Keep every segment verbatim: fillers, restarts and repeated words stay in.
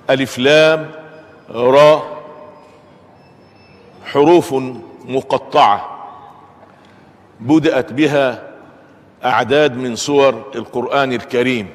ألف لام را، حروف مقطعة بدأت بها أعداد من سور القرآن الكريم،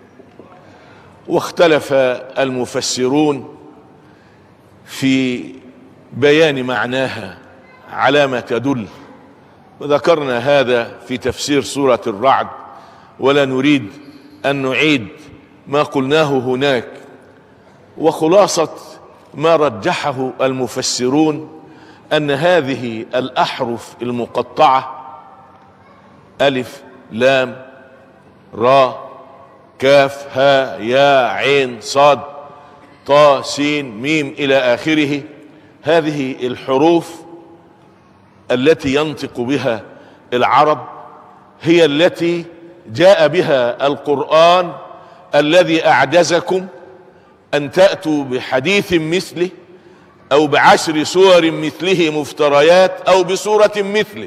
واختلف المفسرون في بيان معناها على ما تدل، وذكرنا هذا في تفسير سورة الرعد، ولا نريد أن نعيد ما قلناه هناك. وخلاصة ما رجحه المفسرون أن هذه الأحرف المقطعة ألف لام را كاف ها يا عين صاد طا سين ميم إلى آخره، هذه الحروف التي ينطق بها العرب هي التي جاء بها القرآن الذي أعجزكم أن تأتوا بحديث مثله أو بعشر سور مثله مفتريات أو بسورة مثله،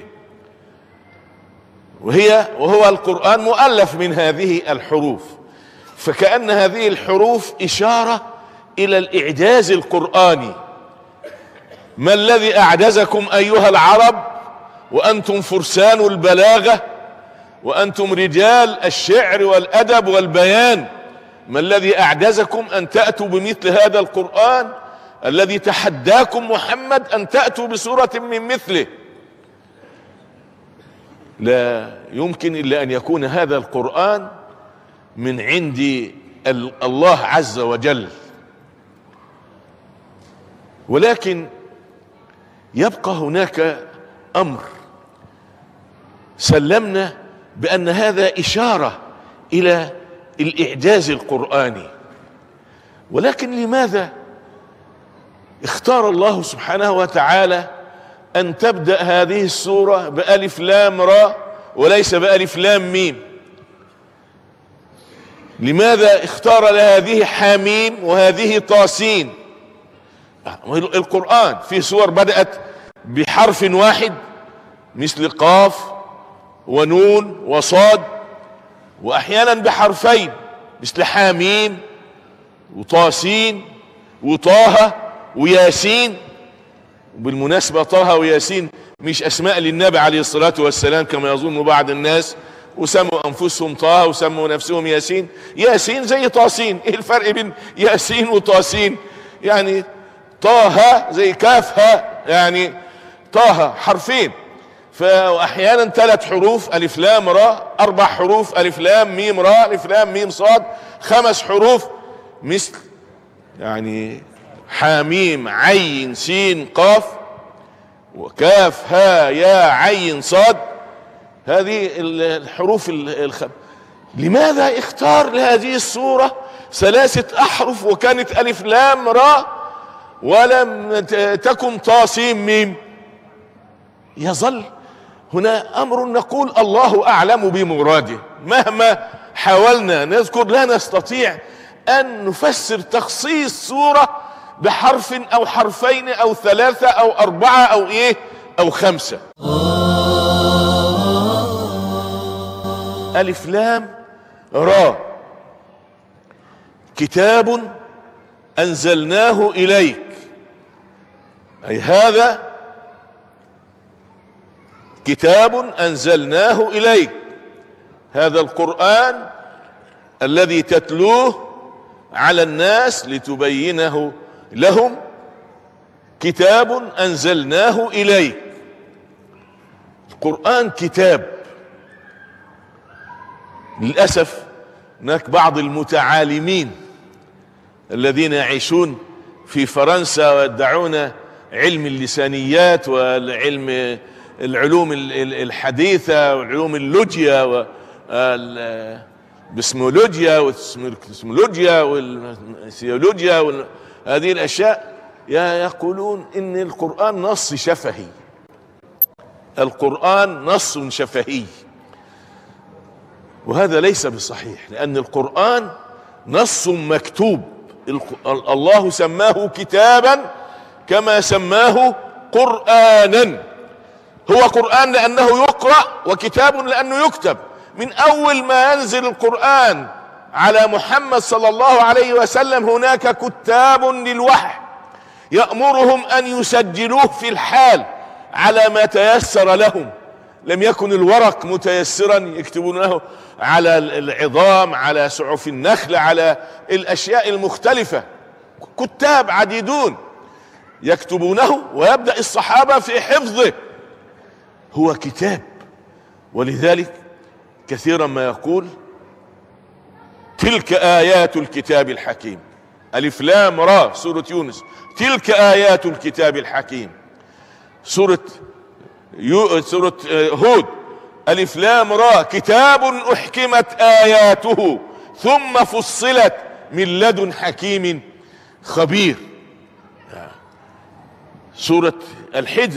وهي وهو القرآن مؤلف من هذه الحروف. فكأن هذه الحروف إشارة إلى الإعجاز القرآني. ما الذي أعجزكم أيها العرب وأنتم فرسان البلاغة وأنتم رجال الشعر والأدب والبيان؟ ما الذي أعجزكم أن تأتوا بمثل هذا القرآن الذي تحداكم محمد أن تأتوا بسورة من مثله؟ لا يمكن إلا أن يكون هذا القرآن من عند الله عز وجل. ولكن يبقى هناك أمر، سلمنا بأن هذا إشارة إلى الإعجاز القرآني، ولكن لماذا اختار الله سبحانه وتعالى أن تبدأ هذه السورة بألف لام را وليس بألف لام ميم؟ لماذا اختار لهذه حاميم وهذه طاسين؟ القرآن في سور بدأت بحرف واحد مثل قاف ونون وصاد، وأحيانا بحرفين مثل حاميم وطاسين وطه وياسين. وبالمناسبة طه وياسين مش أسماء للنبي عليه الصلاة والسلام كما يظن بعض الناس، وسموا أنفسهم طه وسموا نفسهم ياسين. ياسين زي طاسين، إيه الفرق بين ياسين وطاسين؟ يعني طه زي كافها، يعني طه حرفين، فأحيانا ثلاث حروف ألف لام را، أربع حروف ألف لام ميم را ألف لام ميم صاد، خمس حروف مثل يعني حاميم عين سين قاف وكاف ها يا عين صاد، هذه الحروف الخمس. لماذا اختار لهذه السورة ثلاثة أحرف وكانت ألف لام را ولم تكن طاسيم ميم؟ يظل هنا أمر نقول الله أعلم بمراده. مهما حاولنا نذكر لا نستطيع أن نفسر تخصيص سورة بحرف أو حرفين أو ثلاثة أو أربعة أو إيه أو خمسة. ألف لام را كتاب أنزلناه إليك، أي هذا كتاب أنزلناه إليك، هذا القرآن الذي تتلوه على الناس لتبينه لهم، كتاب أنزلناه إليك. القرآن كتاب. للأسف هناك بعض المتعالمين الذين يعيشون في فرنسا ويدعون علم اللسانيات والعلم العلوم الحديثة والعلوم اللوجيا والبسمولوجيا والسمولوجيا والسيولوجيا وهذه الأشياء، يقولون إن القرآن نص شفهي. القرآن نص شفهي، وهذا ليس بصحيح، لأن القرآن نص مكتوب. الله سماه كتابا كما سماه قرآنا. هو قرآن لأنه يقرأ، وكتاب لأنه يكتب. من أول ما ينزل القرآن على محمد صلى الله عليه وسلم هناك كتاب للوحي يأمرهم أن يسجلوه في الحال على ما تيسر لهم. لم يكن الورق متيسرا يكتبونه على العظام، على سعف النخل، على الأشياء المختلفة. كتاب عديدون يكتبونه، ويبدأ الصحابة في حفظه. هو كتاب. ولذلك كثيرا ما يقول تلك آيات الكتاب الحكيم، ألف لام را، سورة يونس. تلك آيات الكتاب الحكيم. سورة يو سورة هود، ألف لام را، كتاب أحكمت آياته ثم فصلت من لدن حكيم خبير. سورة الحجر،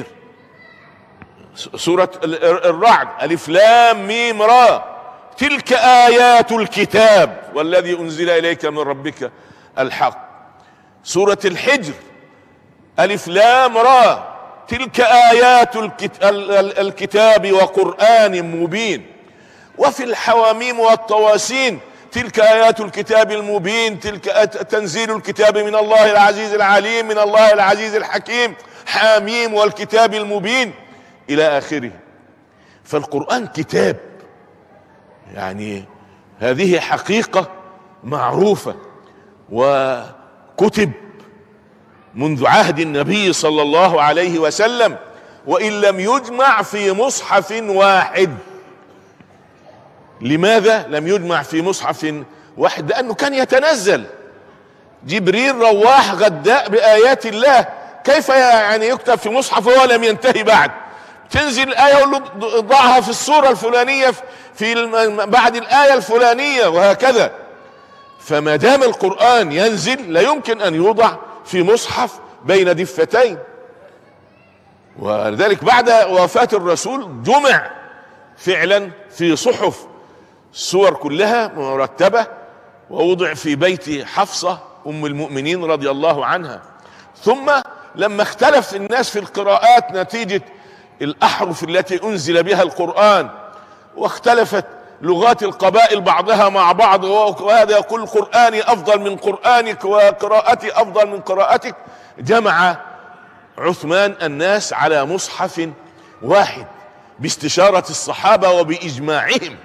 سورة الرعد، ألف لام ميم را، تلك آيات الكتاب والذي أنزل إليك من ربك الحق. سورة الحجر، ألف لام را، تلك آيات الكتاب وقرآن مبين. وفي الحواميم والطواسين تلك آيات الكتاب المبين، تلك تنزيل الكتاب من الله العزيز العليم، من الله العزيز الحكيم، حاميم والكتاب المبين إلى آخره. فالقرآن كتاب، يعني هذه حقيقة معروفة، وكتب منذ عهد النبي صلى الله عليه وسلم، وإن لم يجمع في مصحف واحد. لماذا لم يجمع في مصحف واحد؟ لأنه كان يتنزل جبريل رواح غداء بآيات الله، كيف يعني يكتب في مصحف وهو لم ينتهي بعد؟ تنزل الآية يقول له ضعها في السورة الفلانية في بعد الآية الفلانية، وهكذا. فما دام القرآن ينزل لا يمكن أن يوضع في مصحف بين دفتين. ولذلك بعد وفاة الرسول جمع فعلا في صحف، السور كلها مرتبة، ووضع في بيت حفصة أم المؤمنين رضي الله عنها. ثم لما اختلف الناس في القراءات نتيجة الأحرف التي أنزل بها القرآن، واختلفت لغات القبائل بعضها مع بعض، وهذا يقول قرآني أفضل من قرآنك وقراءتي أفضل من قراءتك، جمع عثمان الناس على مصحف واحد باستشارة الصحابة وبإجماعهم.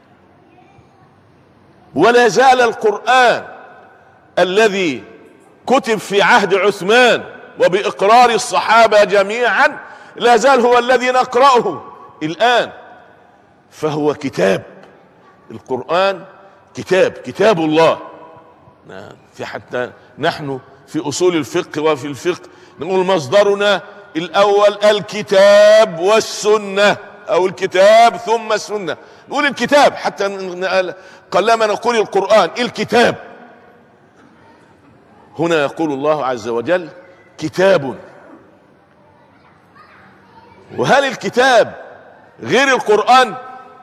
ولا زال القرآن الذي كتب في عهد عثمان وبإقرار الصحابة جميعا لا زال هو الذي نقرأه الآن. فهو كتاب، القرآن كتاب، كتاب الله. في حتى نحن في أصول الفقه وفي الفقه نقول مصدرنا الأول الكتاب والسنة، أو الكتاب ثم السنة. نقول الكتاب حتى قلما نقول القرآن الكتاب. هنا يقول الله عز وجل كتاب. وهل الكتاب غير القرآن؟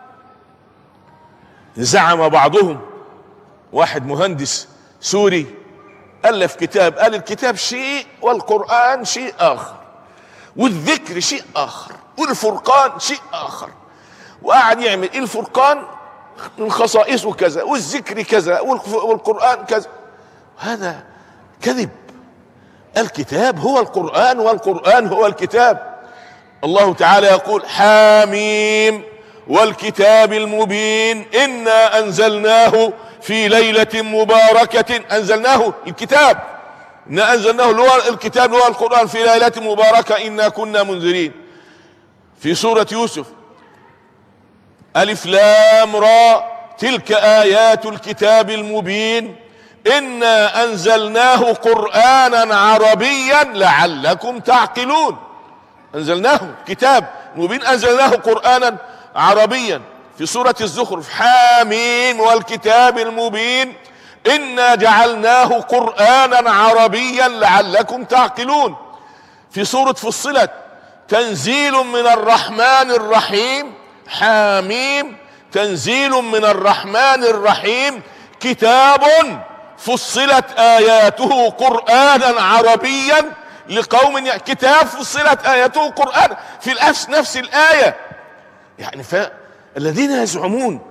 زعم بعضهم، واحد مهندس سوري ألف كتاب، قال الكتاب شيء والقرآن شيء آخر، والذكر شيء آخر، والفرقان شيء آخر. وقعد يعمل الفرقان من خصائصه كذا، والذكر كذا، والقرآن كذا. هذا كذب. الكتاب هو القرآن، والقرآن هو الكتاب. الله تعالى يقول حاميم والكتاب المبين إنا أنزلناه في ليلة مباركة. أنزلناه الكتاب، إنا أنزلناه اللي هو الكتاب اللي هو القرآن في ليلة مباركة إنا كنا منذرين. في سورة يوسف ألف لام را تلك آيات الكتاب المبين إنا أنزلناه قرآنا عربيا لعلكم تعقلون. أنزلناه كتاب مبين، أنزلناه قرآنا عربيا. في سورة الزخرف حاميم والكتاب المبين إنا جعلناه قرآنا عربيا لعلكم تعقلون. في سورة فصلت تنزيل من الرحمن الرحيم حاميم تنزيل من الرحمن الرحيم كتاب فصلت آياته قرآنا عربيا لقوم ي... كتاب فصلت آياته قرآن في الأفس نفس الآية. يعني فالذين يزعمون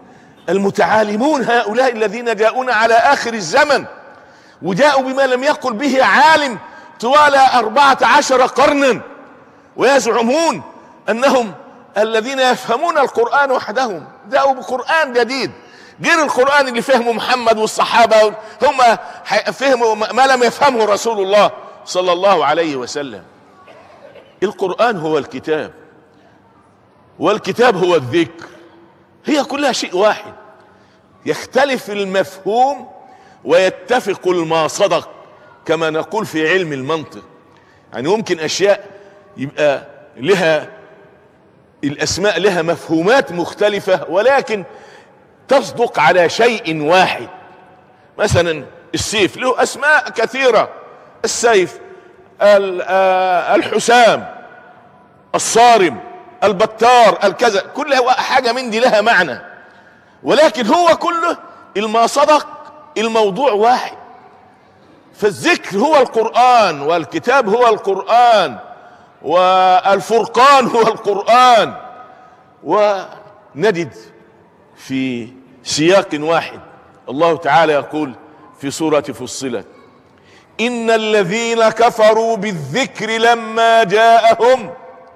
المتعالمون هؤلاء الذين جاءون على آخر الزمن، وجاءوا بما لم يقل به عالم طوال أربعة عشر قرنا، ويزعمون أنهم الذين يفهمون القرآن وحدهم. جاءوا بقرآن جديد غير القرآن اللي فهمه محمد والصحابة، هم فهموا ما لم يفهمه رسول الله صلى الله عليه وسلم. القرآن هو الكتاب، والكتاب هو الذكر، هي كلها شيء واحد، يختلف المفهوم ويتفق الماصدق كما نقول في علم المنطق. يعني ممكن أشياء يبقى لها الأسماء لها مفهومات مختلفة ولكن تصدق على شيء واحد. مثلا السيف له أسماء كثيرة، السيف، الحسام، الصارم، البتار، الكذا، كل حاجة من دي لها معنى، ولكن هو كله الما صدق الموضوع واحد. فالذكر هو القرآن، والكتاب هو القرآن، والفرقان هو القرآن. ونجد في سياق واحد الله تعالى يقول في سورة فصلت: إن الذين كفروا بالذكر لما جاءهم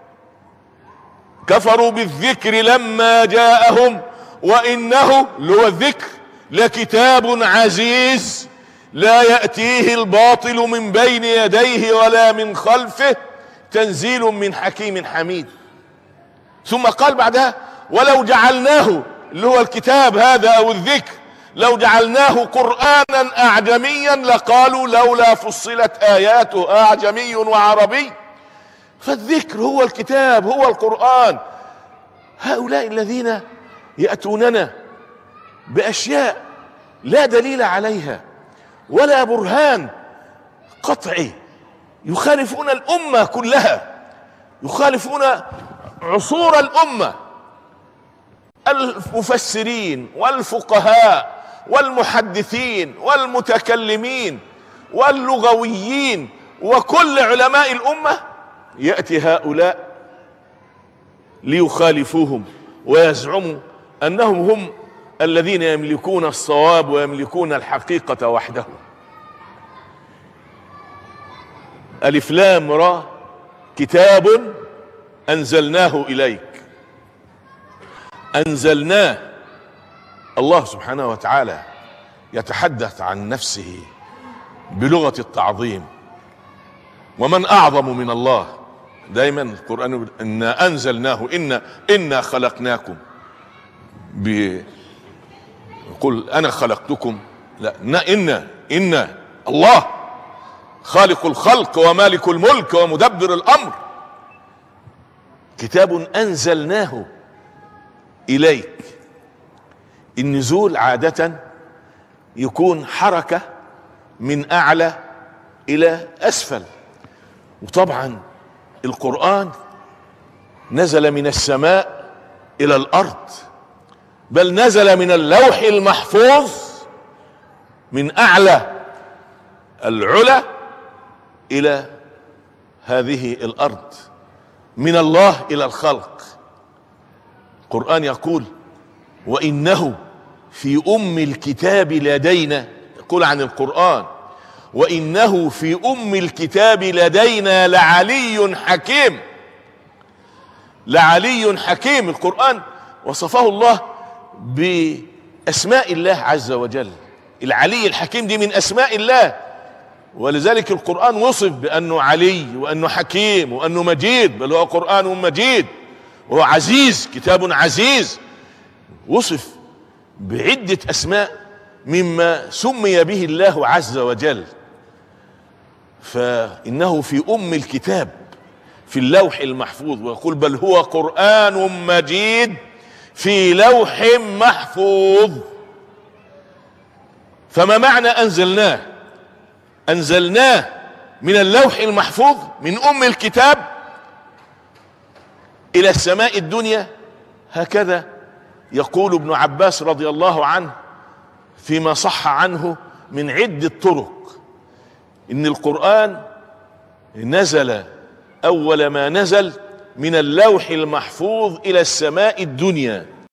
كفروا بالذكر لما جاءهم وإنه لو الذكر لكتاب عزيز لا يأتيه الباطل من بين يديه ولا من خلفه تنزيل من حكيم حميد. ثم قال بعدها: ولو جعلناه، اللي هو الكتاب هذا أو الذكر، لو جعلناه قرآنا أعجميا لقالوا لولا فصلت آياته أعجمي وعربي. فالذكر هو الكتاب هو القرآن. هؤلاء الذين يأتوننا بأشياء لا دليل عليها ولا برهان قطعي، يخالفون الأمة كلها، يخالفون عصور الأمة، المفسرين والفقهاء والمحدثين والمتكلمين واللغويين وكل علماء الأمة، يأتي هؤلاء ليخالفوهم ويزعموا أنهم هم الذين يملكون الصواب ويملكون الحقيقة وحدهم. ألف لام را كتاب أنزلناه إليك. أنزلناه، الله سبحانه وتعالى يتحدث عن نفسه بلغة التعظيم، ومن أعظم من الله؟ دايما القرآن إنا أنزلناه، إنا إنا خلقناكم، بيقول أنا خلقتكم، لا، إنا إنا الله خالق الخلق ومالك الملك ومدبر الأمر. كتاب أنزلناه إليك. النزول عادة يكون حركة من أعلى إلى أسفل، وطبعا القرآن نزل من السماء إلى الأرض، بل نزل من اللوح المحفوظ من أعلى العلا إلى هذه الأرض، من الله إلى الخلق. القرآن يقول: وإنه في أم الكتاب لدينا، يقول عن القرآن: وإنه في أم الكتاب لدينا لعلي حكيم. لعلي حكيم. القرآن وصفه الله بأسماء الله عز وجل. العلي الحكيم دي من أسماء الله، ولذلك القرآن وصف بأنه علي وأنه حكيم وأنه مجيد، بل هو قرآن مجيد، وهو عزيز، كتاب عزيز. وصف بعدة أسماء مما سمي به الله عز وجل. فإنه في أم الكتاب في اللوح المحفوظ، ويقول: بل هو قرآن مجيد في لوح محفوظ. فما معنى أنزلناه؟ أنزلناه من اللوح المحفوظ من أم الكتاب إلى السماء الدنيا. هكذا يقول ابن عباس رضي الله عنه فيما صح عنه من عدة طرق، إن القرآن نزل أول ما نزل من اللوح المحفوظ إلى السماء الدنيا،